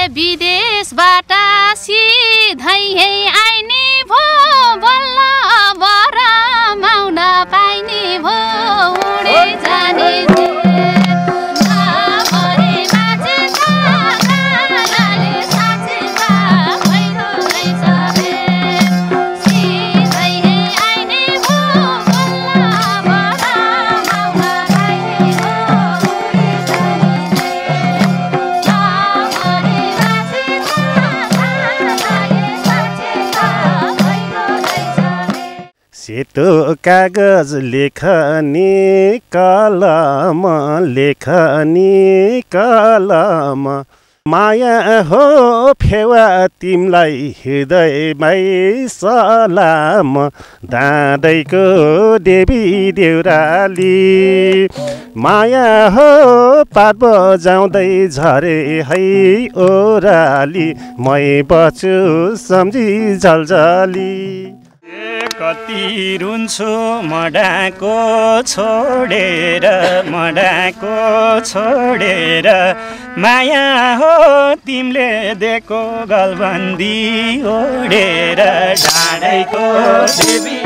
विदेशबाट सिधै आइने भो बल्ल बरमाउन पाइने भो उडे जाने सेतो कागज लेखनी कलम लेखनी कलम माया हो फेवा तिमलाई हृदयमै सलाम दाँदैको देवी देउराली माया हो पात बजाउँदै झरे है ओराली मै बच्छु सम्झी झल्झली कति रुन्छु मडाको छोडेर माया हो तिमीले दिएको गलबन्दी ओडेर डाँडैको देवी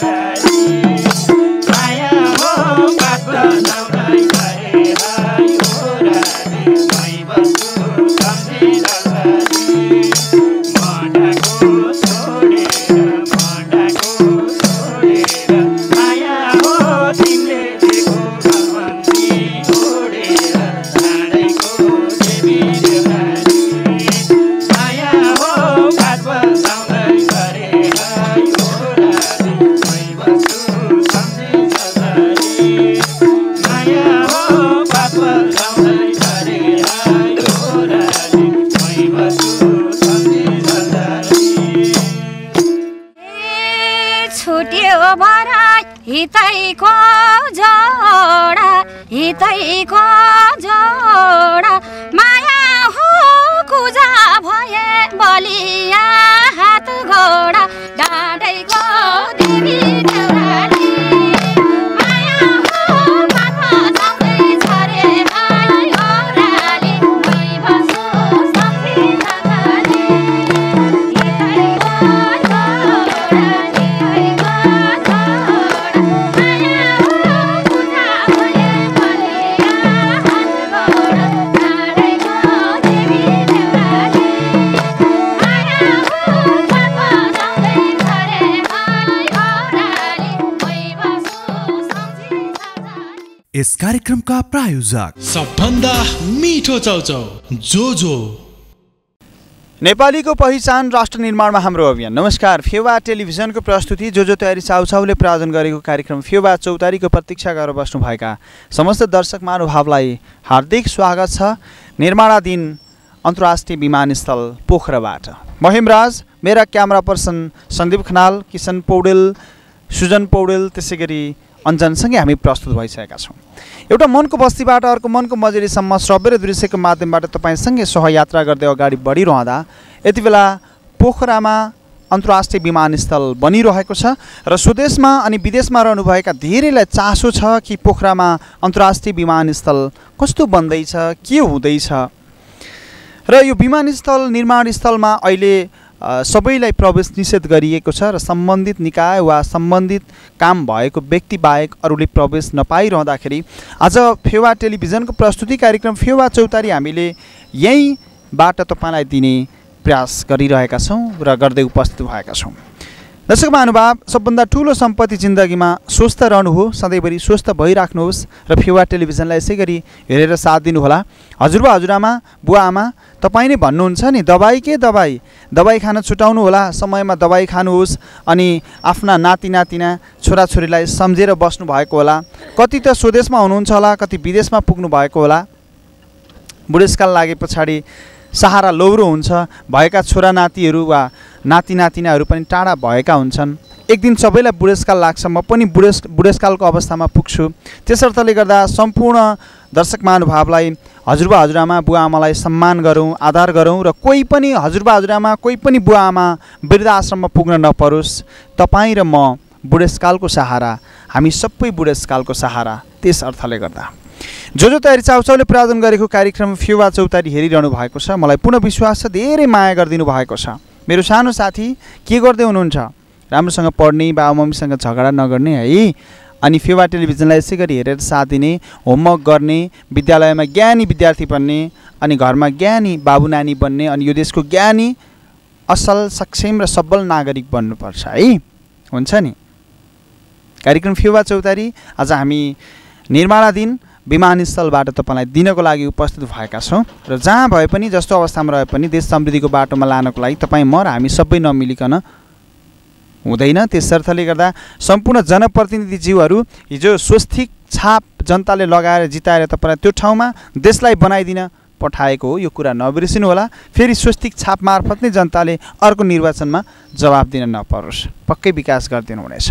माया हो पात बजाउँदै झरे है ओराली मै बस्छु सम्झी झल्झली मडाको छोडेर हितैको जोडा माया हो कुजा भए बलिया हात घोडा डाँडैको देवी देउराली माया हो पात बजाउँदै झरे है ओराली मै बस्छु सम्झी झल्झली हितैको जोडा यस कार्यक्रमका प्रायोजक सबभन्दा मिठो चौचौ जोजो नेपालीको पहिचान राष्ट्र निर्माणमा हाम्रो अभियान। नमस्कार, फेवा टेलिभिजनको प्रस्तुति जोजो तयारी चाउचाउले प्रायोजन गरेको कार्यक्रम फेवा चौतारीको प्रतीक्षा गरेर बस्नुभएका समस्त दर्शक महानुभावलाई हार्दिक स्वागत छ। निर्माणाधीन अन्तर्राष्ट्रिय विमानस्थल पोखराबाट म हेमराज, मेरा क्यामेरा पर्सन सन्दीप खनाल, किसन पौडेल, सुजन पौडेल, त्यसै गरी अन्जनसँगै हामी प्रस्तुत भइसकेका छौँ। एउटा मनको बस्तीबाट अर्को मनको मजेरीसम्म श्रव्य र दृश्यको माध्यमबाट तपाईँसँगै सहयात्रा गर्दै अगाडि बढिरहँदा यति बेला पोखरामा अन्तर्राष्ट्रिय विमानस्थल बनिरहेको छ र स्वदेशमा अनि विदेशमा रहनुभएका धेरैलाई चासो छ कि पोखरामा अन्तर्राष्ट्रिय विमानस्थल कस्तो बन्दैछ, के हुँदैछ र यो विमानस्थल निर्माण स्थलमा अहिले सबैलाई प्रवेश निषेध गरिएको छ र सम्बन्धित निकाय वा सम्बन्धित काम भएको व्यक्ति बाहेक अरूले प्रवेश नपाइरहँदाखेरि आज फेवा टेलिभिजनको प्रस्तुति कार्यक्रम फेवा चौतारी हामीले यहीँबाट तपाईँलाई दिने प्रयास गरिरहेका छौँ र गर्दै उपस्थित भएका छौँ। दर्शक महानुभाव, सबभन्दा ठुलो सम्पत्ति जिन्दगीमा स्वस्थ रहनु हो। सधैँभरि स्वस्थ भइराख्नुहोस् र फेवा टेलिभिजनलाई यसै गरी हेरेर साथ दिनुहोला। हजुरबा हजुरआमा बुवा आमा तपाईँ नै भन्नुहुन्छ नि दबाई खान छुटाउनु होला, समयमा दबाई खानुहोस् अनि आफ्ना नाति नातिना छोराछोरीलाई सम्झेर बस्नु भएको होला। कति त स्वदेशमा हुनुहुन्छ होला, कति विदेशमा पुग्नु भएको होला। बुढेसकाल लागे पछाडि सहारा लौरो हुन्छ, भएका छोरा नातिहरू वा नाति नातिनाहरू पनि टाढा भएका हुन्छन्। एक दिन सबैलाई बुढेसकाल लाग्छ, म पनि बुढेसकालको अवस्थामा पुग्छु। त्यसर्थले गर्दा सम्पूर्ण दर्शक महानुभावलाई हजुरबा हजुरआमा बुवा आमालाई सम्मान गरौँ, आदर गरौँ र कोही पनि हजुरबा हजुरआमा कोही पनि बुवा आमा वृद्धाश्रममा पुग्न नपरोस्। तपाईँ र म बुढेसकालको सहारा, हामी सबै बुढेसकालको सहारा। त्यस अर्थले गर्दा जो तयारी चाउचाउले प्रायोजन गरेको कार्यक्रम फेवा चौतारी हेरिरहनु भएको छ। मलाई पूर्ण विश्वास छ धेरै माया गरिदिनु भएको छ। मेरो सानो साथी के गर्दै हुनुहुन्छ? राम्रोसँग पढ्ने, बाबुमम्मीसँग झगडा नगर्ने है, अनि फेवा टेलिभिजनलाई यसै गरी हेरेर साथ दिने, होमवर्क गर्ने, विद्यालयमा ज्ञानी विद्यार्थी बन्ने, अनि घरमा ज्ञानी बाबु नानी बन्ने, अनि यो देशको ज्ञानी असल सक्षम र सबल नागरिक बन्नुपर्छ है। हुन्छ नि। कार्यक्रम फेवा चौतारी आज हामी निर्माणाधीन विमानस्थलबाट तपाईँलाई दिनको लागि उपस्थित भएका छौँ र जहाँ भए पनि जस्तो अवस्थामा रहे पनि देश समृद्धिको बाटोमा लानको लागि तपाईँ म र हामी सबै नमिलिकन हुँदैन। त्यसर्थले गर्दा सम्पूर्ण जनप्रतिनिधिज्यूहरू हिजो स्वस्तिक छाप जनताले लगाएर जिताएर तपाईँलाई त्यो ठाउँमा देशलाई बनाइदिन पठाएको हो, यो कुरा नबिर्सिनु होला। फेरि स्वस्तिक छाप मार्फत नै जनताले अर्को निर्वाचनमा जवाब दिन नपरोस्, पक्कै विकास गरिदिनु हुनेछ।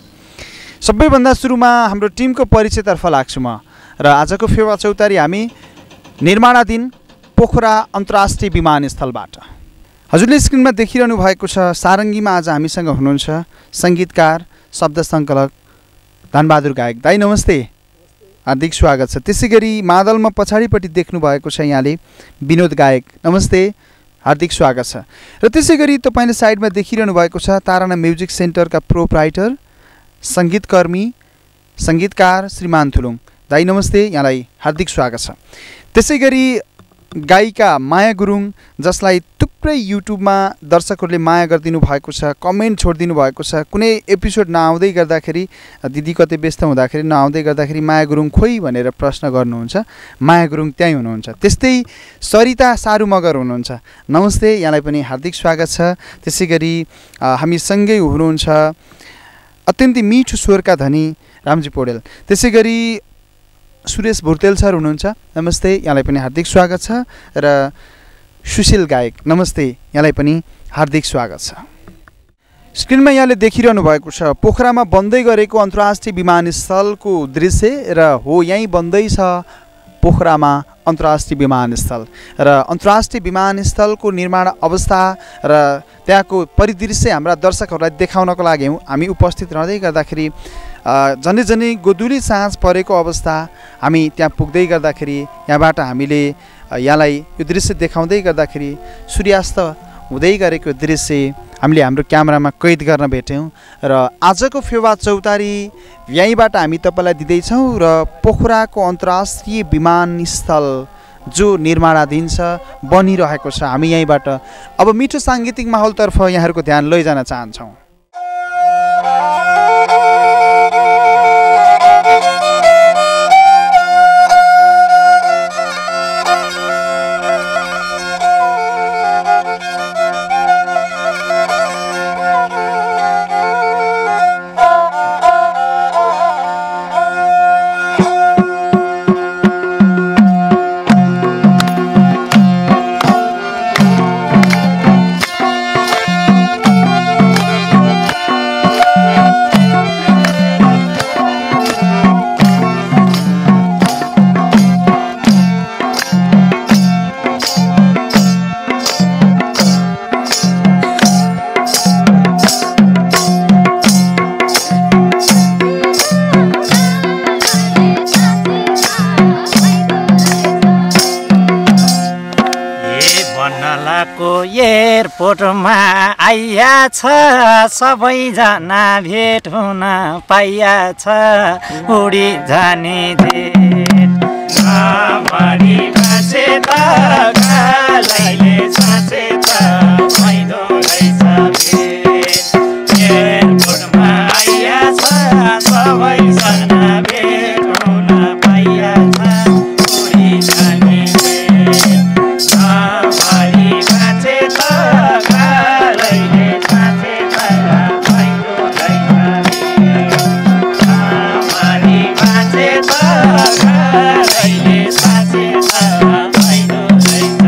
सबैभन्दा सुरुमा हाम्रो टिमको परिचयतर्फ लाग्छु म र आजको फेवा चौतारी हामी निर्माणाधीन पोखरा अन्तर्राष्ट्रिय विमानस्थलबाट। हजुरले स्क्रिनमा देखिरहनु भएको छ सारङ्गीमा आज हामीसँग हुनुहुन्छ सङ्गीतकार शब्द सङ्कलक धनबहादुर गायक। दाइ नमस्ते, हार्दिक स्वागत छ। त्यसै गरी मादलमा पछाडिपट्टि देख्नु भएको छ यहाँले विनोद गायक, नमस्ते, हार्दिक स्वागत छ। र त्यसै गरी तपाईँले साइडमा देखिरहनु भएको छ ताराना म्युजिक सेन्टरका प्रोप्राइटर सङ्गीतकर्मी सङ्गीतकार श्रीमान थुलुङ। दाइ नमस्ते, यहाँलाई हार्दिक स्वागत छ। त्यसै गरी गायिका माया गुरुङ, जसलाई थुप्रै युट्युबमा दर्शकहरूले माया गरिदिनु भएको छ, कमेन्ट छोडिदिनु भएको छ। कुनै एपिसोड नआउँदै गर्दाखेरि, दिदी कतै व्यस्त हुँदाखेरि नआउँदै गर्दाखेरि माया गुरुङ खोइ भनेर प्रश्न गर्नुहुन्छ। माया गुरुङ त्यहीँ हुनुहुन्छ। त्यस्तै सरिता सारू मगर हुनुहुन्छ, नमस्ते, यहाँलाई पनि हार्दिक स्वागत छ। त्यसै गरी हामीसँगै हुनुहुन्छ अत्यन्तै मिठो स्वरका धनी रामजी पौडेल। त्यसै गरी सुरेश भुर्तेल सर हुनुहुन्छ, नमस्ते, यहाँलाई पनि हार्दिक स्वागत छ। र सुशील गायक, नमस्ते, यहाँलाई पनि हार्दिक स्वागत छ। स्क्रिनमा यहाँले देखिरहनु भएको छ पोखरामा बन्दै गरेको अन्तर्राष्ट्रिय विमानस्थलको दृश्य र हो यहीँ बन्दैछ पोखरामा अन्तर्राष्ट्रिय विमानस्थल र अन्तर्राष्ट्रिय विमानस्थलको निर्माण अवस्था र त्यहाँको परिदृश्य हाम्रा दर्शकहरूलाई देखाउनको लागि हामी उपस्थित रहँदै गर्दाखेरि झन्डै झन्डै गोधुली साँझ परेको अवस्था हामी त्यहाँ पुग्दै गर्दाखेरि यहाँबाट हामीले यहाँलाई यो दृश्य देखाउँदै गर्दाखेरि सूर्यास्त हुँदै गरेको दृश्य हामीले हाम्रो क्यामेरामा कैद गर्न भेट्यौँ र आजको फेवा चौतारी यहीँबाट हामी तपाईँलाई दिँदैछौँ र पोखराको अन्तर्राष्ट्रिय विमानस्थल जो निर्माणाधीन छ, बनिरहेको छ। हामी यहीँबाट अब मिठो साङ्गीतिक माहौलतर्फ यहाँहरूको ध्यान लैजान चाहन्छौँ। एयरपोर्टमा आइया छ सबैजना भेट हुन पाइया छ उडी जाने देशभरि बाँचे त गालैले साँचे त मैदो रहेछ भेट। एयरपोर्टमा आइया छ सबैजना भेट हुन पाइया छ उडी जाने देशभरि बाँचे त गालैले साँचे त मैदो रहेछ भेट। भरि बाँचे त गालैले साँचे त मैदो रहेछ भेट।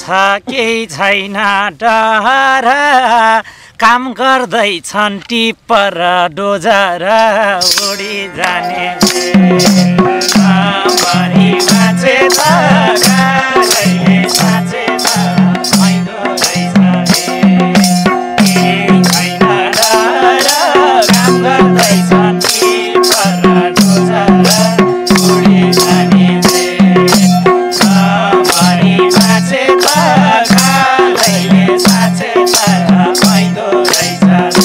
केही छैन डर काम गर्दैछन् टिप्पर डोजर उडी जाने राम्ररी बाँचे त गालैले साँचे त मैलो रहेछ केही छैन डर काम गर्दैछन् टिप्पर डोजर उडी जाने राम्ररी बाँचे त गालैले साँचे त मैलो रहेछ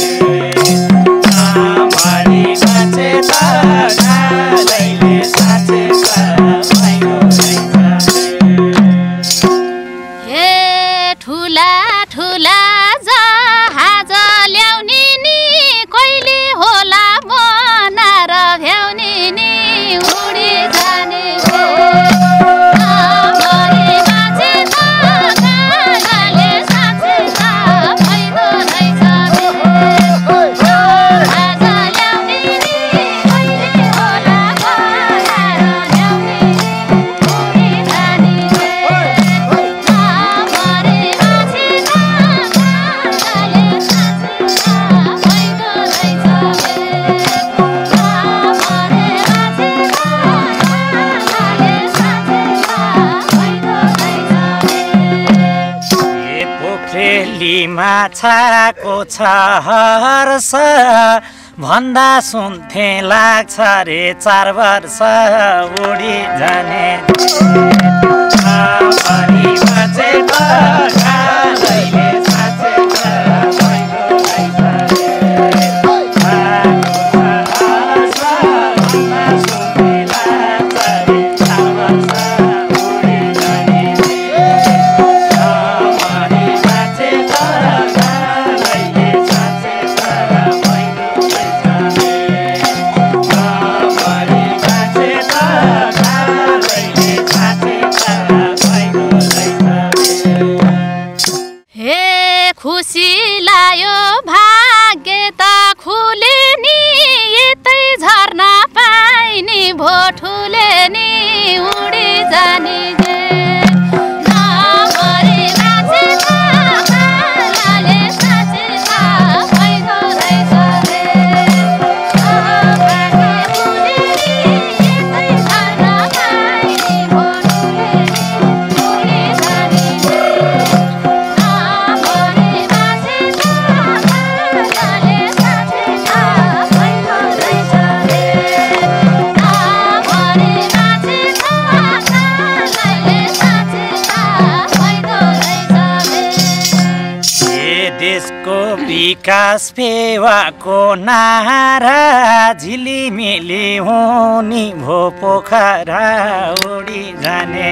राम्ररी बाँचे त गालैले साँचे त मैलो रहेछ हे ठुला ठुला जहाज ल्याउने नि कहिले होला बनाएर भ्याउने नि उडी जाने राम्ररी बाँचे त गालैले साँचे त मैलो रहेछ जहाज ल्याउने नि कहिले होला बनाएर ल्याउने नि उडी जाने राम्ररी बाँचे त गालैले साँचे त मैलो रहेछ राम्ररी बाँचे त गालैले साँचे त मैलो रहेछ ए पोखरेली माछाको छ हर्ष भन्दा सुन्थे लाग्छ रे 4 वर्ष उडी जाने राम्ररी बाँचे त गालैले साँचे त मैलो रहेछ भन्दा सुन्थे लाग्छ रे 4 वर्ष उडी जाने राम्ररी बाँचे त गालैले साँचे त मैलो रहेछ राम्ररी बाँचे त गालैले साँचे त मैलो रहेछ हे खुसी लायो भाग्य त खुले नि यतै झर्ना पाइने भो ठुले नि उडी जाने राम्ररी बाँचे त गालैले साँचे त मैलो रहेछ भाग्य खुले नि यतै झर्ना पाइने भो ठुले नि उडी जाने राम्ररी बाँचे त गालैले साँचे त मैलो रहेछ राम्ररी बाँचे त गालैले साँचे त मैलो रहेछ ए देशको विकास फेवाको नारा झिलिमिली हुने भो पोखरा उडी जाने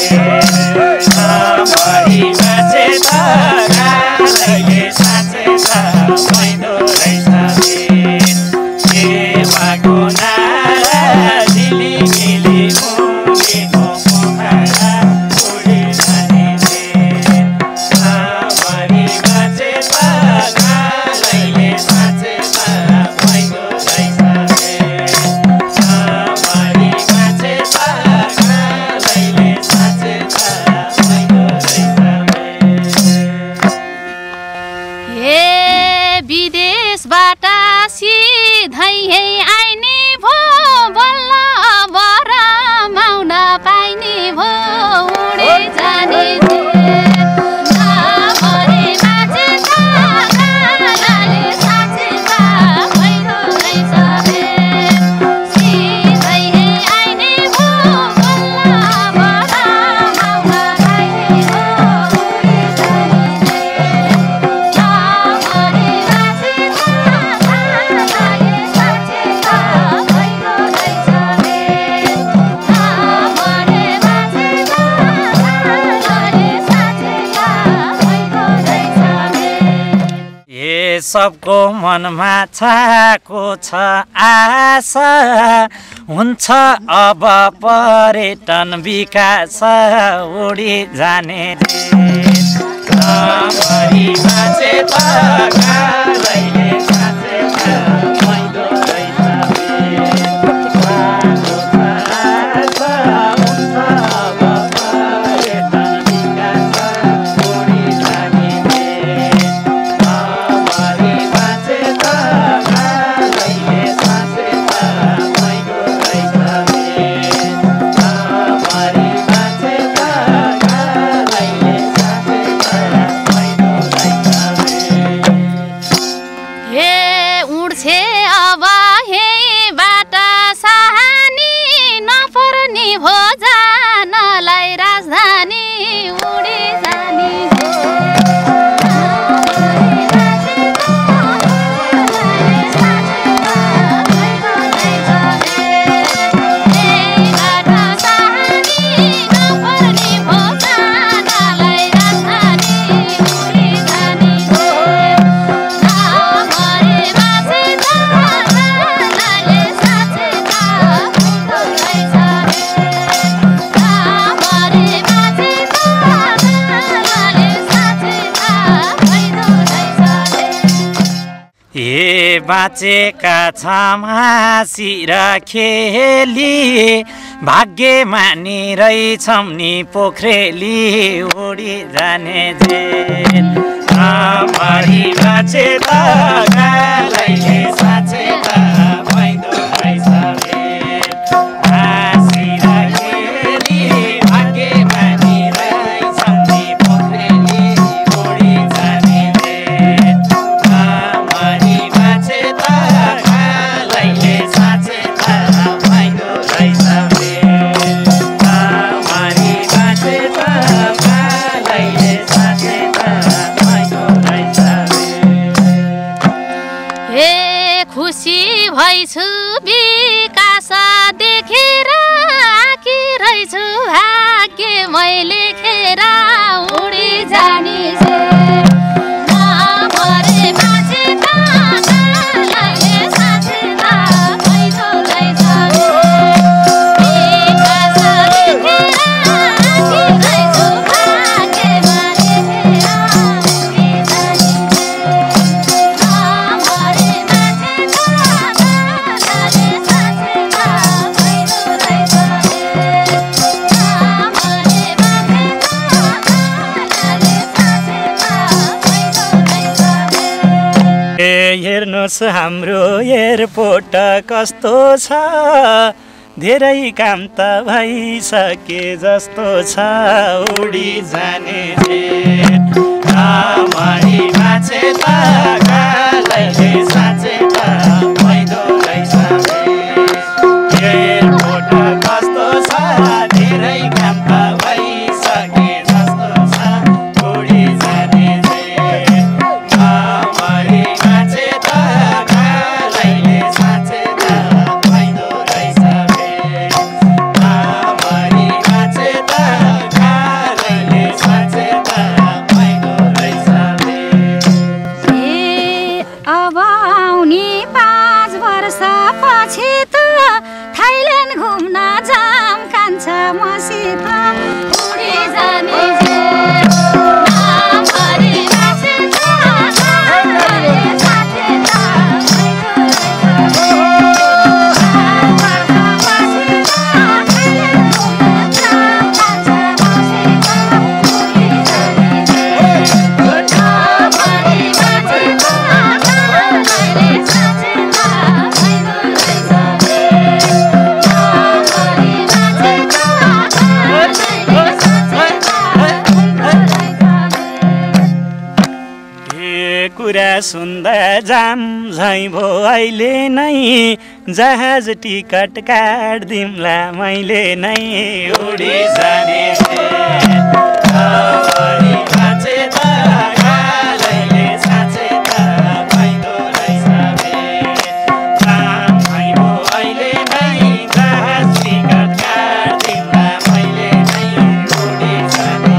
राम्ररी बाँचे त गालैले साँचे त मैलो रहेछ फेवाको नारा झिलिमिली हुने भो पोखरा उडी जाने राम्ररी बाँचे त गालैले साँचे त मैलो रहेछ राम्ररी बाँचे त गालैले साँचे त मैलो रहेछ हे विदेशबाट सिधै आइने भो बल्ल अब रमाउन पाइने भो उडी जाने राम्ररी बाँचे त गालैले साँचे त मैलो रहेछ सिधै आइने भो बल्ल अब रमाउन पाइने भो उडी जाने राम्ररी बाँचे त गालैले साँचे त मैलो रहेछ राम्ररी बाँचे त गालैले साँचे त मैलो रहेछ ए सबको मनमा छाको छ आशा हुन्छ अब पर्यटन विकास उडी जाने राम्ररी बाँचे त गालैले साँचे त मैलो रहेछ हुन्छ अब पर्यटन विकास बाँचेका छौँ हाँसी र खेली भाग्यमानी रहेछौँ नि पोखरेली उडी जाने जेल राम्ररी बाँचे त गालैले साँचे त भइदो रहेछ भेल हाँसी र खेली भाग्यमानी रहेछौँ नि पोखरेली उडी जाने जेल राम्ररी बाँचे त गालैले साँचे त भइदो रहेछ भेल राम्ररी बाँचे त गालैले साँचे त भइदो रहेछ भेल हे खुसी भइछु विकास देखेर आँकिरहेछु भाग्य मैले खेर उडी जाने राम्ररी बाँचे त गालैले साँचे त भइदो रहेछ विकास देखेर आँकिरहेछु भाग्य मैले खेर उडी जाने राम्ररी बाँचे त गालैले साँचे त भइदो रहेछ राम्ररी बाँचे त गालैले साँचे त भइदो रहेछ हेर्नुहोस् हाम्रो एयरपोर्ट कस्तो छ धेरै काम त भइसके जस्तो छ उडी जाने राम्ररी बाँचे त गालैले साँचे त भइदो रहेछ एयरपोर्ट कस्तो छ धेरै काम त भइसके जस्तो छ उडी जाने राम्ररी बाँचे त गालैले साँचे त भइदो रहेछ राम्ररी बाँचे त गालैले साँचे त भइदो रहेछ अब आउने 5 वर्षपछि त थाइल्यान्ड घुम्न जाम कान्छ मसित उडी जाने राम्ररी बाँचे त गालैले साँचे त भइदो रहेछ 5 वर्षपछि त थाइल्यान्ड घुम्न जाम कान्छ मसित उडी जाने राम्ररी बाँचे त गालैले साँचे त भइदो रहेछ राम्ररी बाँचे त गालैले साँचे त भइदो रहेछ ए कुरा सुन्दा जाम झै भो अहिले नै जहाज टिकट काट्दिउँला मैले नै उडी जाने राम्ररी बाँचे त गालैले साँचे त भइदो रहेछ जाम झै भो अहिले नै जहाज टिकट काट्दिउँला मैले नै उडी जाने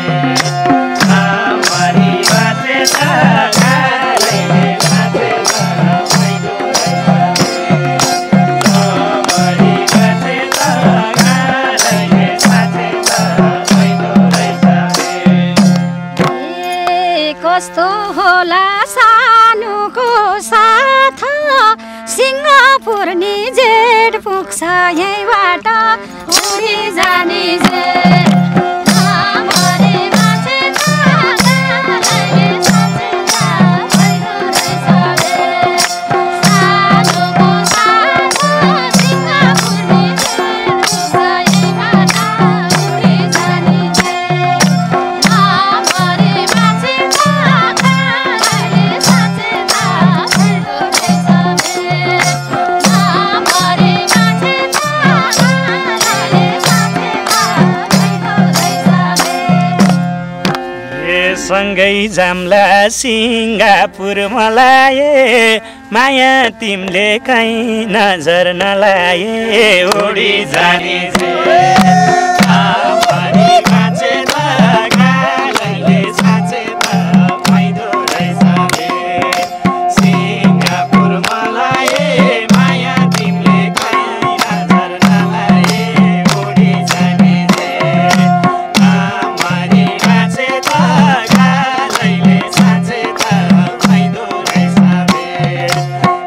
राम्ररी बाँचे त गालैले साँचे त भइदो रहेछ राम्ररी बाँचे त गालैले साँचे त भइदो रहेछ कस्तो होला सानुको साथ सिङ्गापुर नि जेठ पुग्छ यहीँबाट उडी जाने राम्ररी बाँचे त गालैले साँचे त भइदो रहेछ सानुको साथ सिङ्गापुर नि जेठ पुग्छ यहीँबाट उडी जाने राम्ररी बाँचे त गालैले साँचे त भइदो रहेछ राम्ररी बाँचे त गालैले साँचे त भइदो रहेछ सँगै जाम्ला सिङ्गापुर मलाए माया तिमीले कहीँ नजर नलाए उडी जाने राम्ररी बाँचे त गालैले साँचे त भइदो रहेछ सिङ्गापुर मलाए माया तिमीले कहीँ नजर नलाए उडी जाने राम्ररी बाँचे त गालैले साँचे त भइदो रहेछ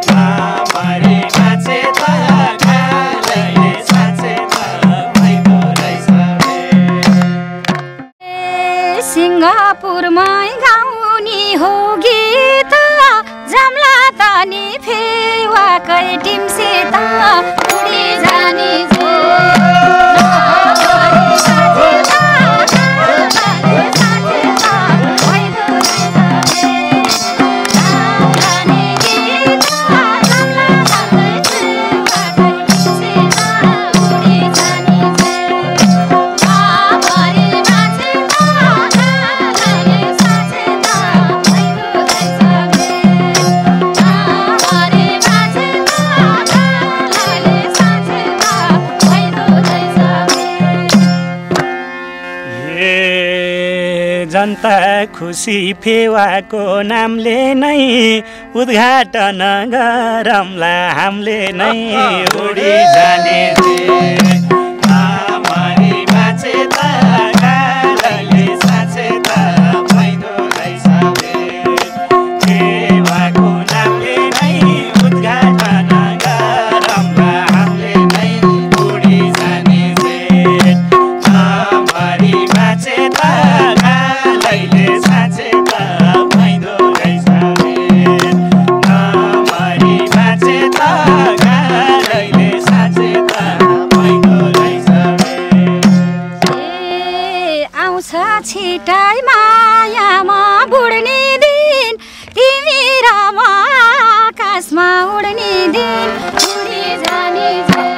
बसन्त खुसी फेवाको नामले नै उद्घाटन गरौँला हामीले नै उडी जाने छिटाइ मायामा बुड्ने दिन तिमी र म आकाशमा उड्ने दिन उडी जाने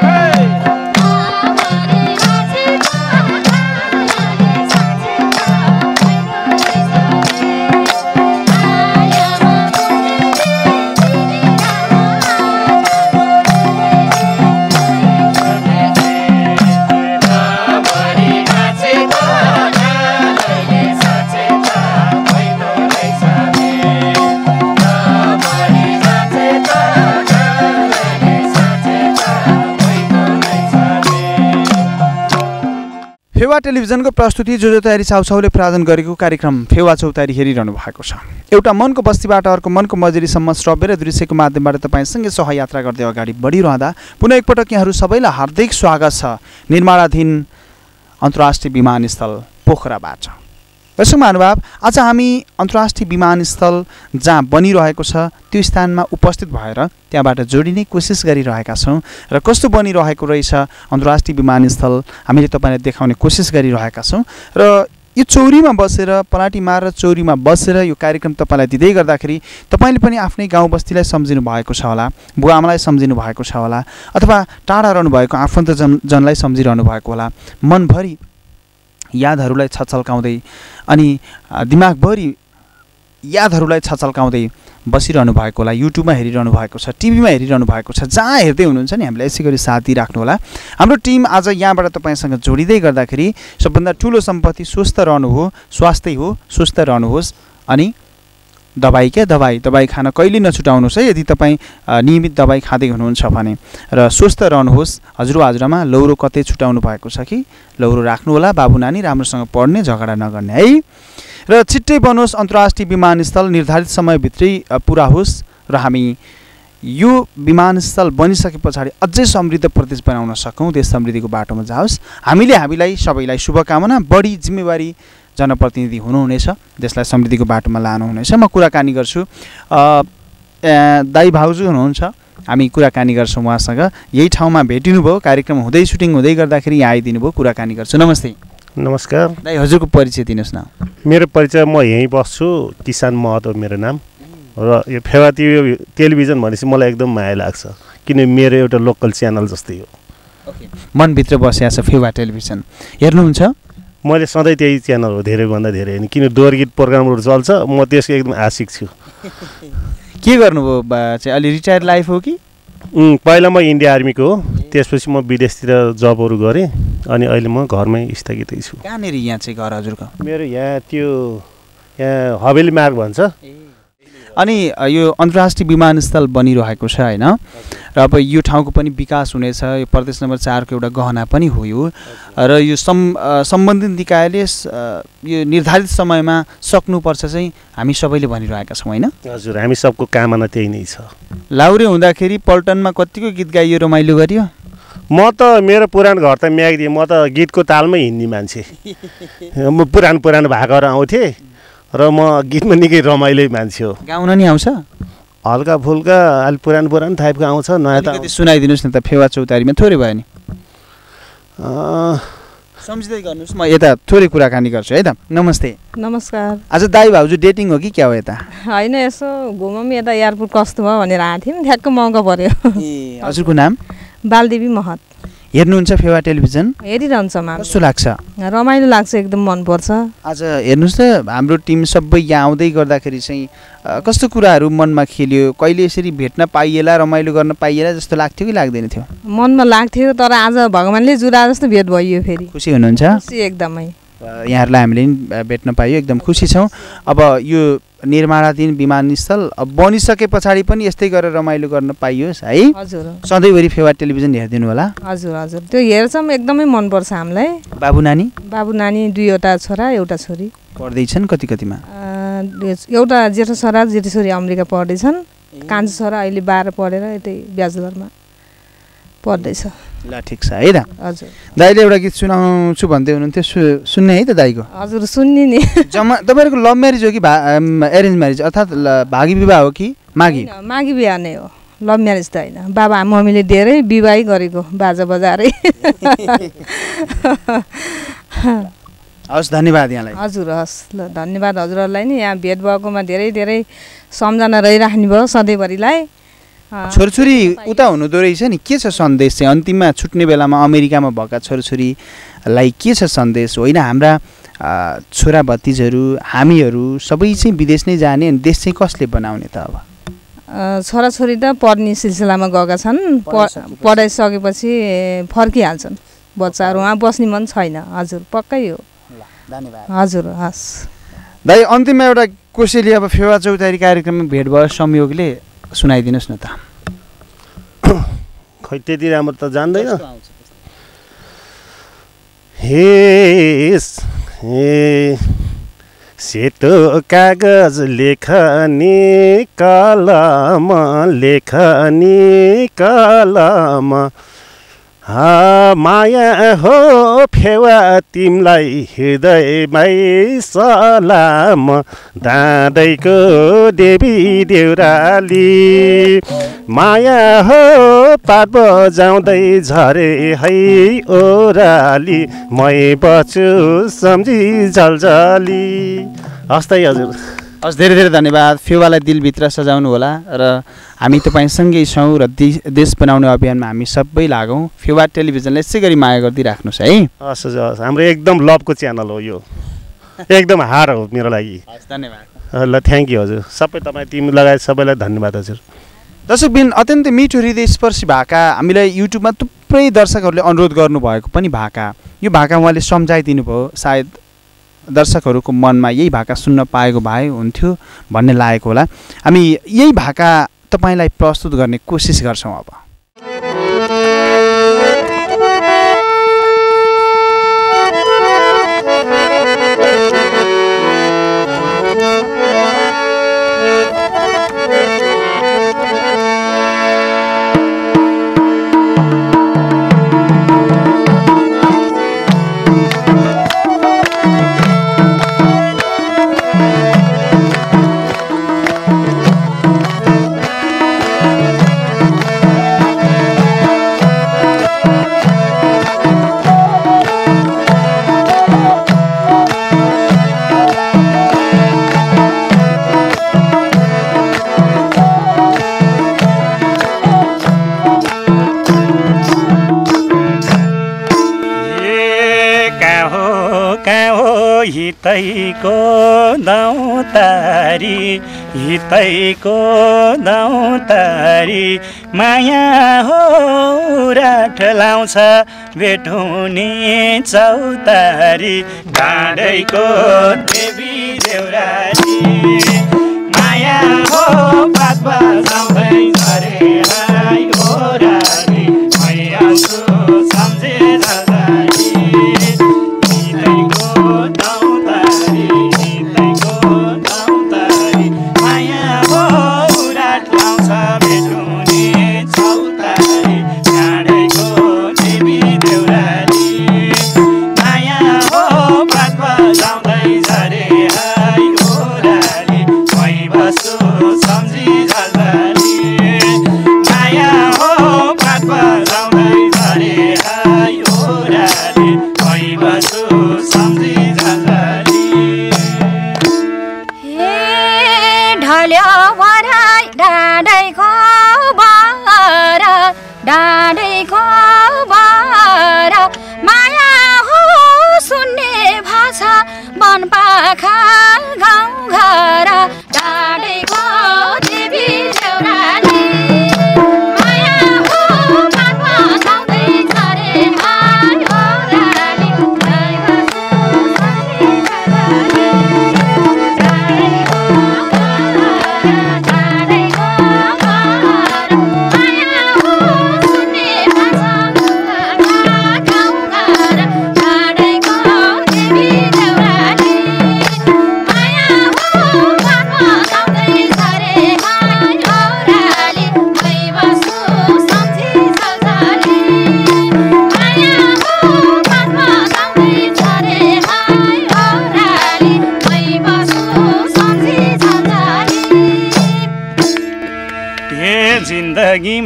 फेवा टेलिभिजनको प्रस्तुति जो जो तयारी चाउचाउले प्रायोजन गरेको कार्यक्रम फेवा चौतारी हेरिरहनु भएको छ। एउटा मनको बस्तीबाट अर्को मनको मजुरीसम्म श्रव्य र दृश्यको माध्यमबाट तपाईँसँगै सहयात्रा गर्दै अगाडि बढिरहँदा पुनः एकपटक यहाँहरू सबैलाई हार्दिक स्वागत छ निर्माणाधीन अन्तर्राष्ट्रिय विमानस्थल पोखराबाट। दर्शक महानुभाव, आज हामी अन्तर्राष्ट्रिय विमानस्थल जहाँ बनिरहेको छ त्यो स्थानमा उपस्थित भएर त्यहाँबाट जोडिने कोसिस गरिरहेका छौँ र कस्तो बनिरहेको रहेछ अन्तर्राष्ट्रिय विमानस्थल हामीले तपाईँलाई देखाउने कोसिस गरिरहेका छौँ। र यो चौरीमा बसेर पलाटीमार र चौरीमा बसेर यो कार्यक्रम तपाईँलाई दिँदै गर्दाखेरि तपाईँले पनि आफ्नै गाउँ बस्तीलाई सम्झिनु भएको छ होला, बुवा आमालाई सम्झिनु भएको छ होला, अथवा टाढा रहनुभएको आफन्तजनलाई सम्झिरहनु भएको होला। मनभरि यादहरूलाई छचल्काउँदै अनि दिमागभरि यादहरूलाई छचल्काउँदै बसिरहनु भएको होला, युट्युबमा हेरिरहनु भएको छ, टिभीमा हेरिरहनु भएको छ, जहाँ हेर्दै हुनुहुन्छ नि हामीलाई यसै गरी साथ दिइराख्नु होला। हाम्रो टिम आज यहाँबाट तपाईँसँग जोडिँदै गर्दाखेरि सबभन्दा ठुलो सम्पत्ति स्वस्थ रहनु हो, स्वास्थ्य हो, स्वस्थ रहनुहोस्। अनि दबाई खान कहिले नछुटाउनुहोस् है यदि तपाईँ नियमित दबाई खाँदै हुनुहुन्छ भने। र स्वस्थ रहनुहोस् हजुरआमा, लौरो कतै छुटाउनु भएको छ कि लौरो राख्नु होला, बाबु नानी राम्रोसँग पढ्ने, झगडा नगर्ने है। र छिट्टै बनोस् अन्तर्राष्ट्रिय विमानस्थल, निर्धारित समयभित्रै पुरा होस् र हामी यो विमानस्थल बनिसके पछाडि अझै समृद्ध प्रदेश बनाउन सकौँ, देश समृद्धिको बाटोमा जाओस्। हामीलाई सबैलाई शुभकामना। बढी जिम्मेवारी जनप्रतिनिधि हुनुहुनेछ, देशलाई समृद्धिको बाटोमा लानुहुनेछ। म कुराकानी गर्छु, दाइ भाउजू हुनुहुन्छ, हामी कुराकानी गर्छौँ उहाँसँग। यही ठाउँमा भेटिनुभयो, कार्यक्रम हुँदै सुटिङ हुँदै गर्दाखेरि यहाँ आइदिनु भयो, कुराकानी गर्छु। नमस्ते। नमस्कार दाइ, हजुरको परिचय दिनुहोस् न। मेरो परिचय, म यहीँ बस्छु, किसान महतो मेरो नाम। र यो फेवा टेलिभिजन भनेपछि मलाई एकदम माया लाग्छ, किन मेरो एउटा लोकल च्यानल जस्तै हो। मनभित्र बसिया छ फेवा टेलिभिजन, हेर्नुहुन्छ? मैले सधैँ त्यही च्यानल हो, धेरैभन्दा धेरै होइन, किन दोहोरगीत प्रोग्रामहरू चल्छ, म त्यसको एकदम आशिक छु। के गर्नुभयो चाहिँ, अलि रिटायर लाइफ हो कि? पहिला म इन्डिया आर्मीको हो, त्यसपछि म विदेशतिर जबहरू गरेँ, अनि अहिले म घरमै स्थगितै छु। कहाँनिर यहाँ चाहिँ घर हजुरको? मेरो यहाँ यहाँ हवेली मार्ग भन्छ। अनि यो अन्तर्राष्ट्रिय विमानस्थल बनिरहेको छ होइन, र अब यो ठाउँको पनि विकास हुनेछ। यो प्रदेश नम्बर 4 को एउटा गहना पनि हो यो, र यो सम्बन्धित निकायले यो निर्धारित समयमा सक्नुपर्छ चाहिँ हामी सबैले भनिरहेका छौँ होइन? हजुर, हामी सबको कामना त्यही नै छ। लाउरे हुँदाखेरि पल्टनमा कतिको गीत गाइयो, रमाइलो गरियो? म त मेरो पुरानो घर त म्याग्दी, म त गीतको तालमै हिँड्ने मान्छे। म पुरानो भाकाहरू आउँथेँ र म गीतमा निकै रमाइलो मान्छे हो। गाउन नि आउँछ? हल्का फुल्का अलि पुरानो टाइपको आउँछ, नयाँ त सुनाइदिनुहोस् न त, फेवा चौतारीमा थोरै भयो नि, सम्झिँदै गर्नुहोस्। म यता थोरै कुराकानी गर्छु है त। नमस्ते। नमस्कार। आज दाइ भाउजू डेटिङ हो कि क्या हो यता? होइन, यसो घुमौँ यता एयरपोर्ट कस्तो भयो भनेर आएको थियौँ, ठ्याक्क मौका पर्यो। ए, हजुरको नाम? बालदेवी महत। हेर्नुहुन्छ फेवा टेलिभिजन? हेरिरहन्छ मा। कस्तो लाग्छ? रमाइलो लाग्छ, एकदम मनपर्छ। आज हेर्नुहोस् त, हाम्रो टिम सबै यहाँ आउँदै गर्दाखेरि चाहिँ कस्तो कुराहरू मनमा खेल्यो, कहिले यसरी भेट्न पाइएला, रमाइलो गर्न पाइएला जस्तो लाग्थ्यो कि लाग्दैन थियो? मनमा लाग्थ्यो, तर आज भगवान्ले जुरा जस्तो भेट भइयो। फेरि खुसी हुनुहुन्छ? खुसी एकदमै। यहाँहरूलाई हामीले नि भेट्न पाइयो, एकदम खुसी छौँ। अब यो निर्माणाधीन विमानस्थल अब बनिसके पछाडि पनि यस्तै गरेर रमाइलो गर्न पाइयोस् है। हजुर सधैँभरि फेवा टेलिभिजन हेरिदिनु होला। हजुर हजुर त्यो हेर्छौँ, एकदमै मनपर्छ हामीलाई। बाबु नानी 2वटा छोरा एउटा छोरी पढ्दैछन्, कतिमा? एउटा जेठो छोरा जेठी छोरी अमेरिका पढ्दैछन्, कान्छो छोरा अहिले 12 पढेर यतै ब्याचलरमा पढ्दैछ। ल ठिक छ है त। हजुर दाइले एउटा गीत सुनाउँछु भन्दै हुनुहुन्थ्यो, सुन्ने है त दाइको? हजुर सुन्ने नि। तपाईँहरूको लभ म्यारेज हो कि एरेन्ज म्यारेज, अर्थात् भागी विवाह हो कि मागी? मागी बिहा नै हो, लभ म्यारेज त होइन। बाबा मम्मीले धेरै विवाहै गरेको, बाजा बजारै। हस् धन्यवाद यहाँलाई। हजुर हस्, ल धन्यवाद हजुरहरूलाई नि, यहाँ भेट भएकोमा धेरै धेरै सम्झना रहिराख्ने भयो सधैँभरिलाई। छोरछोरी उता हुनुहुँदो रहेछ नि, के छ सन्देश चाहिँ अन्तिममा छुट्ने बेलामा? अमेरिकामा भएका छोरछोरीलाई के छ सन्देश? होइन हाम्रा छोरा भतिजहरू हामीहरू सबै चाहिँ विदेश नै जाने, अनि देश चाहिँ कसले बनाउने त? अब छोराछोरी त पढ्ने सिलसिलामा गएका छन्, पढाइसकेपछि फर्किहाल्छन्। बच्चाहरू उहाँ बस्ने मन छैन। हजुर पक्कै हो। धन्यवाद। हजुर हस्। दाइ अन्तिममा एउटा कोसेली अब फेवा चौतारी कार्यक्रममा भेट भयो संयोगले, सुनाइदिनुहोस् न त। खै त्यति राम्रो त जान्दैन। हे सेतो कागज लेखनी कलम, लेखनी कलम, माया हो फेवा तिमलाई हृदयमै सलाम, दाँदैको देवी देउराली, माया हो पात बजाउँदै झरे है ओराली, मै बच्छु सम्झी जलजली। हस् त हजुर। हस् धेरै धेरै धन्यवाद। फेवालाई दिलभित्र सजाउनु होला र हामी तपाईँसँगै छौँ र देश बनाउने अभियानमा हामी सबै लागौँ। फेवा टेलिभिजनले यसै गरी माया गरिदिइराख्नुहोस् है। हस् हस्, हाम्रो एकदम लभको च्यानल हो यो, एकदम हार हो मेरो लागि। हस् धन्यवाद। ल थ्याङ्क यू हजुर, सबै तपाईँ टिम लगायत सबैलाई धन्यवाद हजुर। दर्शकबिन अत्यन्तै मिठो हृदयस्पर्शी भाका हामीलाई युट्युबमा थुप्रै दर्शकहरूले अनुरोध गर्नुभएको पनि भाका, यो भाका उहाँले सम्झाइदिनु भयो। सायद दर्शकहरूको मनमा यही भाका सुन्न पाएको भए हुन्थ्यो भन्ने लागेको होला। हामी यही भाका तपाईँलाई प्रस्तुत गर्ने कोसिस गर्छौँ। अब हितैको दौतारी, हितैको दौतारी, माया हो राठ लाउँछ भेटुनी चौतारी, डाँडैको देवी देउराली, माया हो पात बजाउँदै झरे हाय ओराली, मै आँसु सम्झे झलझली, डाँडेको बर माया हो सुन्ने भाषा वनपाखा गाउँघर, डाँडेको देवी देउराली, माया हो पात बजाउँदै झरे हाय ओराली, मै बस्छु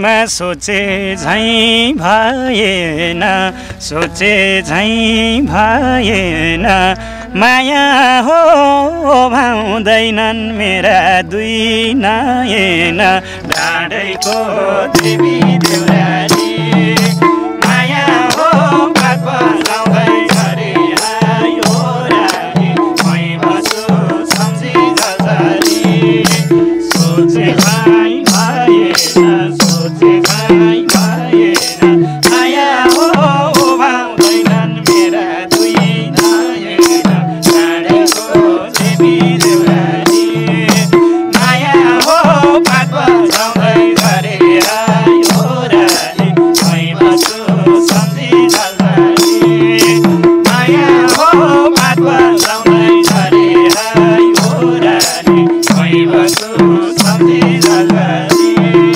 बारेमा सोचे झैँ भएन सोचे झैँ भएन माया हो भाउँदैनन् मेरा दुई नयन डाँडैको देवी देउराली माया हो बात बजाउँदै झरे आयो राली मै बसु सम्झी झझरी सोचे झैँ भएन सोचे झैँ भएन माया हो भाउँदैनन् मेरा दुई नयन डाँडेको देवी देउराली माया हो बात बजाउँदै घरे आयो राली मै बसु सम्झी झझरी माया हो बात बजाउँदै घरे आयो राली मै बसु सम्झी झझरी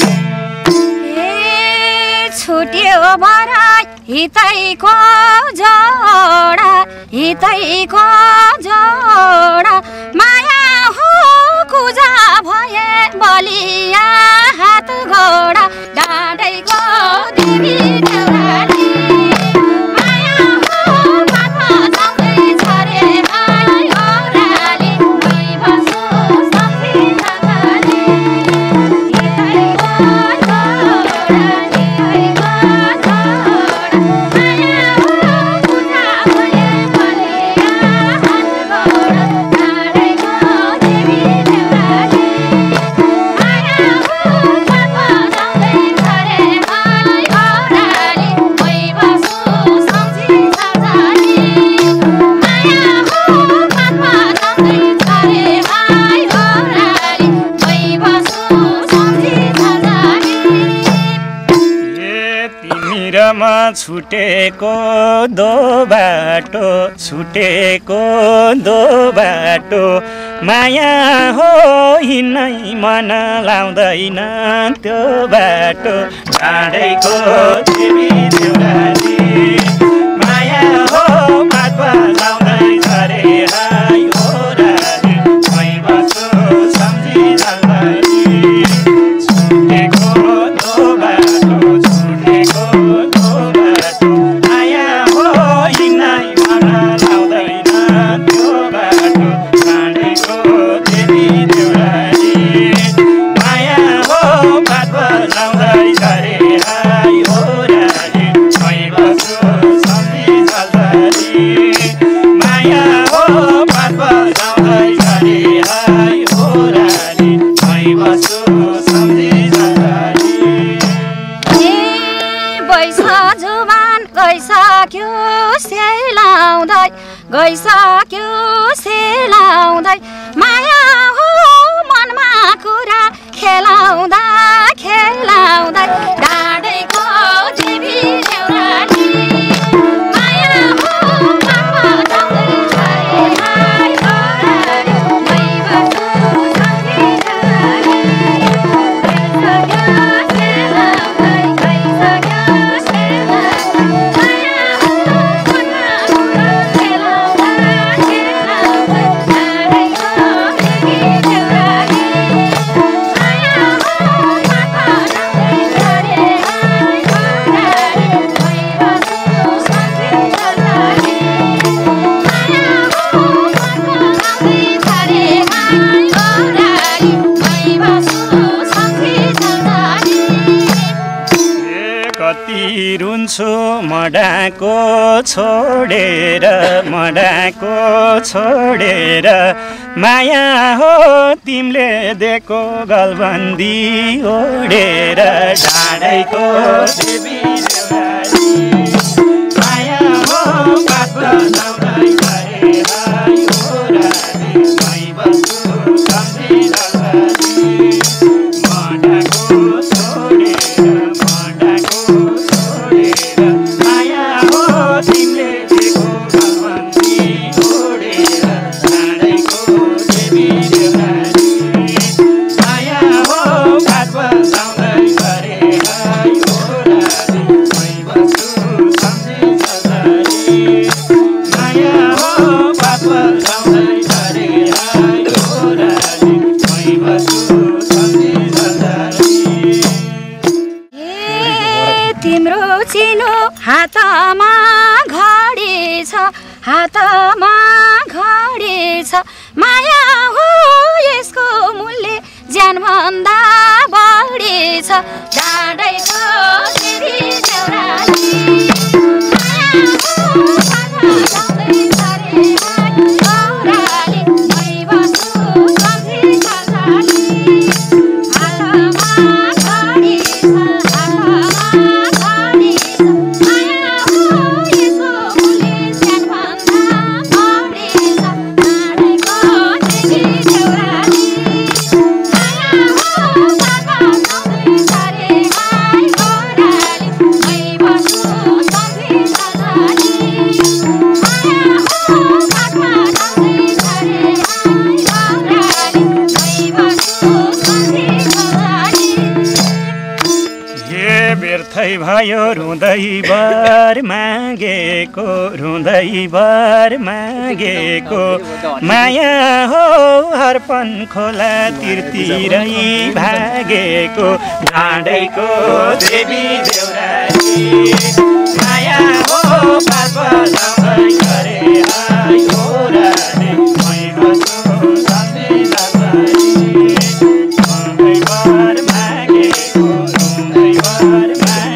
छुट्यो भराइ हितैको जोडा माया हो कुजा भए बलिया हात घोडा डाँडैको देवी देउराली माया हो बात बजाउँदै झरे आयो राली मै बसु सम्झी झझरी हितैको जोडा माया हो कुजा भए बलिया हात घोडा डाँडैको देवी देउराली माया हो बात बजाउँदै झरे आयो राली मै बसु सम्झी झझरी माया हो बात बजाउँदै झरे आयो राली मै बसु सम्झी झझरी तिमी र म छुटेको दो बाटो माया हो हिँड्नै मन लाउँदैन त्यो बाटो डाँडैको देवी देउराली माया हो बात बजाउँदै झरे आयो राली मै बसु सम्झी झझरी छुटेको दो बाटो माया हो हिँड्नै मन लाउँदैन त्यो बाटो डाँडेको देवी देउराली माया हो बात बजाउँदै झरे आयो राली मै बसु सम्झी झझरी माया हो बात बजाउँदै झरे आयो राली मै बसु सम्झी झझरी गइसक्यो सेलाउँदै माया हो मनमा कुरा खेलाउँदा डाँडैको देवी देउराली माया हो बात बजाउँदै झरे आयो राली मै बसु सम्झी झझरी कति रुन्छु मडाको छोडेर माया हो तिमीले दिएको गलबन्दी ओढेर डाँडैको देवी देउराली माया हो बात बजाउँदै झरे आयो राली मै बसु सम्झी झझरी मडाको छोडेर माया हो तिमीले दिएको गलबन्दी ओढेर डाँडैको देवी देउराली माया हो बात बजाउँदै झरे आयो राली हातमा घडी छ हातमा घडी छ माया हो यसको मूल्य ज्यानभन्दा बढी छ डाँडैको देवी देउराली भयो रुँदै बर मागेको रुँदै बर मागेको माया हो हर्पन खोला तिरतिरै भागेको डाँडैको देवी देउराली माया हो पाप लाउँदै गरे हाय ओराले मै बस्छु सधैँ नगरी रुँदै बर मागेको रुँदै बर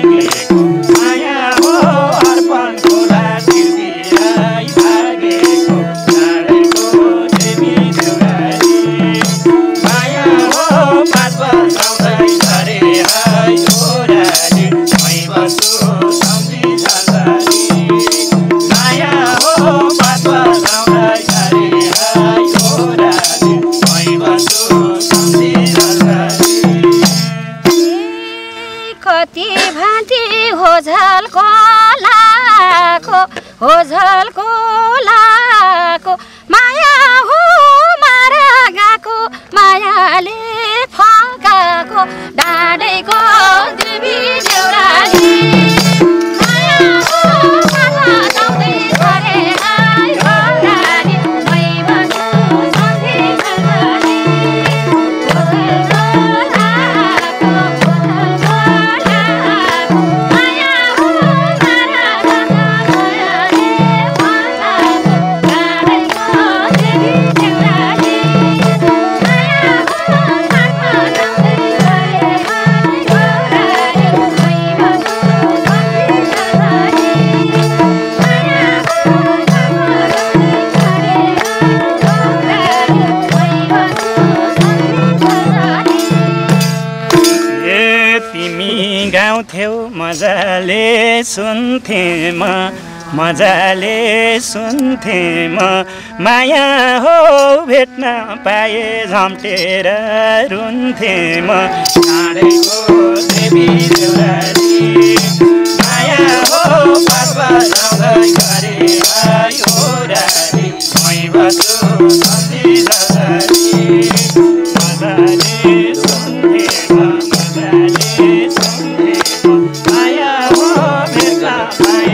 झल्को लाको माया हो मारा गाको मायाले फकाको डाँडैको देवी देउराली माया हो माला गाउँदै झरे हाय ओराली मै बस्छु सधैँ नगरी मजाले सुन्थे म मजाले सुन्थे म माया हो भेट्न पाए झम्टेर रुन्थे म डाँडैको देवी देउराली माया हो पाप लाउँदै गरे हाय ओराली मै बस्छु सधैँ नगरी मजाले सुन्थे म मजाले सुन्थे म माया हो भेट्न पाए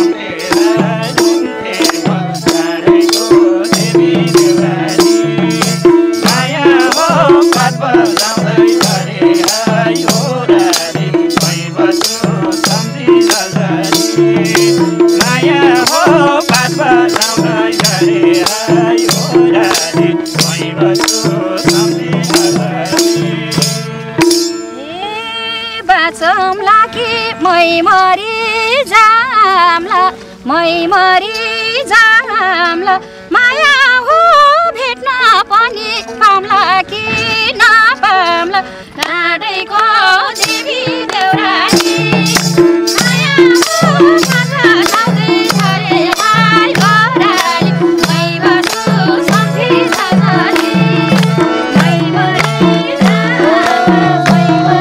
मै मरी जाम्ला माया हो भेट्न पनि पाम्ला कि नपाम्ला डाँडैको देवी देउराली माया हो माला गाउँदै झरे हाय ओराली मै बस्छु सधैँ नगरी मै मरी जाम्ला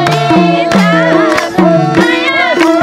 माया हो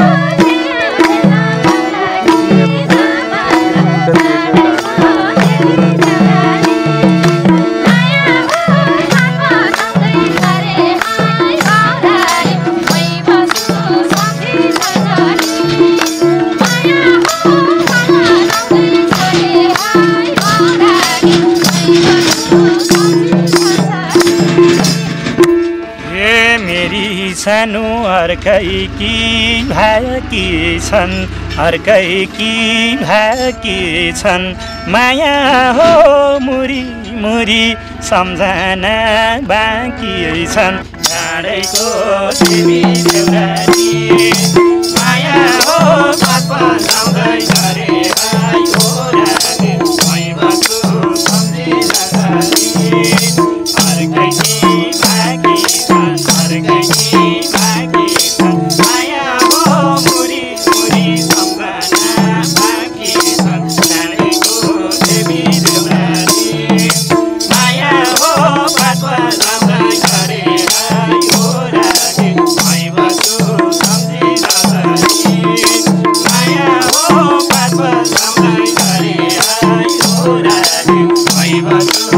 सानो अर्कै कि भाकी छन् अर्कै कि भाकी छन् माया हो मुरी मुरी सम्झना बाँकी छन् टाढैको तिमी देउराली माया हो बात पसाउँदै गरे भाइ हो रानी मै बस्छु सम्झिँदै अर्कै कि बाँकी छन् अर्कै कि बाँकी छन् माया हो मुरी मुरी सम्झना बाँकी छन् टाढैको तिमी देउराली माया हो बात पसाउँदै गरे भाइ हो रानी मै बस्छु सम्झिँदै माया हो बात पसाउँदै गरे भाइ हो रानी मै बस्छु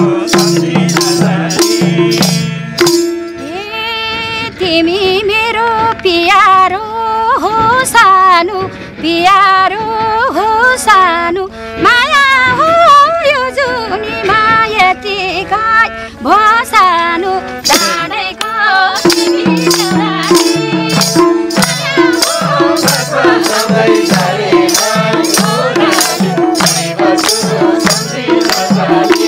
तिमी मेरो प्यारो हो सानो प्यारो हो सानो माया हो यो जुनीमा यतिका भसानो टाढैको तिमी देउराली माया हो पसाउँदै गरे भाइ हो रानी मै बस्छु सम्झिँदै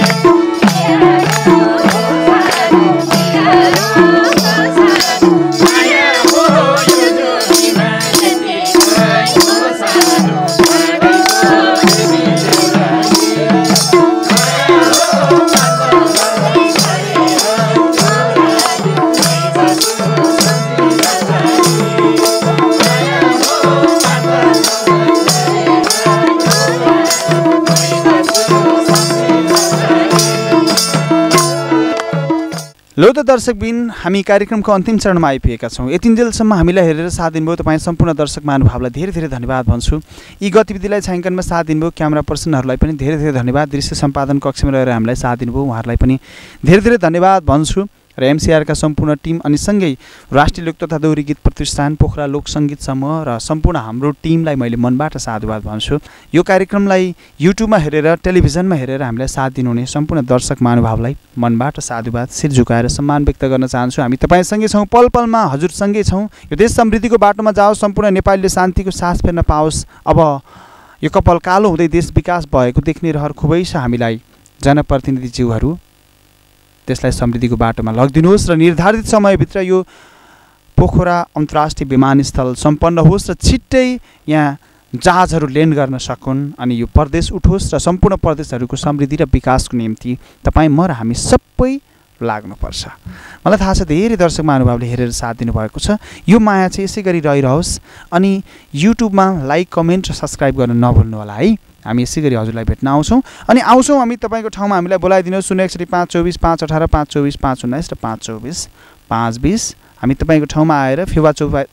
लो त दर्शकबिन हामी कार्यक्रमको अन्तिम चरणमा आइपुगेका छौँ। यतिन्जेलसम्म हामीलाई हेरेर साथ दिनुभयो तपाईँ सम्पूर्ण दर्शक महानुभावलाई धेरै धेरै धन्यवाद भन्छु। यी गतिविधिलाई छायाङ्कनमा साथ दिनुभयो क्यामेरा पर्सनहरूलाई पनि धेरै धेरै धन्यवाद। दृश्य सम्पादन कक्षमा रहेर हामीलाई साथ दिनुभयो उहाँहरूलाई पनि धेरै धेरै धन्यवाद भन्छु। र एमसिआरका सम्पूर्ण टिम अनि सँगै राष्ट्रिय लोक तथा दोहोरी गीत प्रतिष्ठान पोखरा लोक सङ्गीत समूह र सम्पूर्ण हाम्रो टिमलाई मैले मनबाट साधुवाद भन्छु। यो कार्यक्रमलाई युट्युबमा हेरेर टेलिभिजनमा हेरेर हामीलाई साथ दिनुहुने सम्पूर्ण दर्शक महानुभावलाई मनबाट साधुवाद शिर झुकाएर सम्मान व्यक्त गर्न चाहन्छु। हामी तपाईँसँगै छौँ, पल पलमा हजुरसँगै छौँ। यो देश समृद्धिको बाटोमा जाओस्, सम्पूर्ण नेपालीले शान्तिको सास फेर्न पाओस्। अब यो कपाल कालो हुँदै देश विकास भएको देख्ने रहर खुबै छ हामीलाई। जनप्रतिनिधिज्यूहरू त्यसलाई समृद्धिको बाटोमा लगिदिनुहोस् र निर्धारित समयभित्र यो पोखरा अन्तर्राष्ट्रिय विमानस्थल सम्पन्न होस् र छिट्टै यहाँ जहाजहरू ल्यान्ड गर्न सकुन् अनि यो प्रदेश उठोस् र सम्पूर्ण प्रदेशहरूको समृद्धि र विकासको निम्ति तपाईँ म र हामी सबै लाग्नुपर्छ। मलाई थाहा छ धेरै दर्शक महानुभावले हेरेर साथ दिनुभएको छ। यो माया चाहिँ यसै गरी रहिरहोस् अनि युट्युबमा लाइक कमेन्ट र सब्सक्राइब गर्न नभुल्नु होला है। हामी यसै गरी हजुरलाई भेट्न आउँछौँ अनि आउँछौँ हामी तपाईँको ठाउँमा। हामीलाई बोलाइदिनुहोस् 061 524 524 519 र 524 520। हामी तपाईँको ठाउँमा आएर फेवा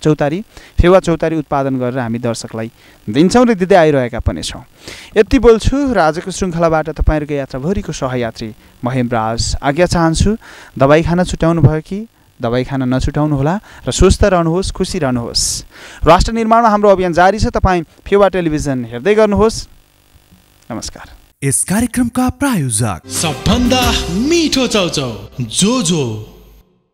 चौतारी उत्पादन गरेर हामी दर्शकलाई दिन्छौँ र दिँदै आइरहेका पनि छौँ। यति बोल्छु र आजको श्रृङ्खलाबाट तपाईँहरूको यात्राभरिको सहयात्री महेन्द्रराज आज्ञा चाहन्छु। दबाई खान छुट्याउनु भयो कि दबाई खान नछुटाउनुहोला र स्वस्थ रहनुहोस्, खुसी रहनुहोस्। राष्ट्र निर्माणमा हाम्रो अभियान जारी छ। तपाईँ फेवा टेलिभिजन हेर्दै गर्नुहोस्। नमस्कार। इस कार्यक्रम का प्रायोजक सबभन्दा मीठो चौचौ जोजो।